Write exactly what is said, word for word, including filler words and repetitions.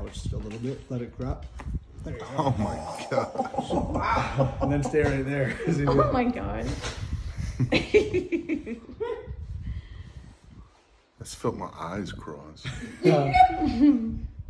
Couch still a little bit. Let it drop. There you go. Oh my gosh. Wow. And then stay right there. Oh my god. I just felt my eyes cross. Uh,